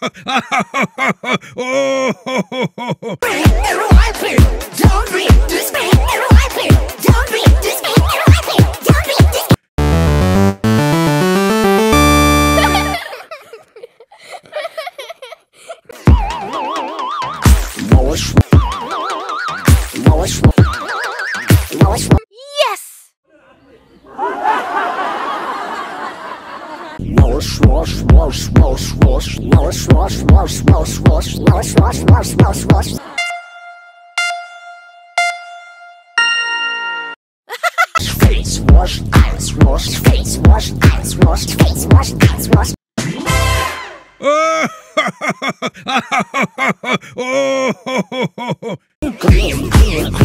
Face wash, eyes wash, face wash, eyes wash, face wash, eyes wash. Clean, clean, clean.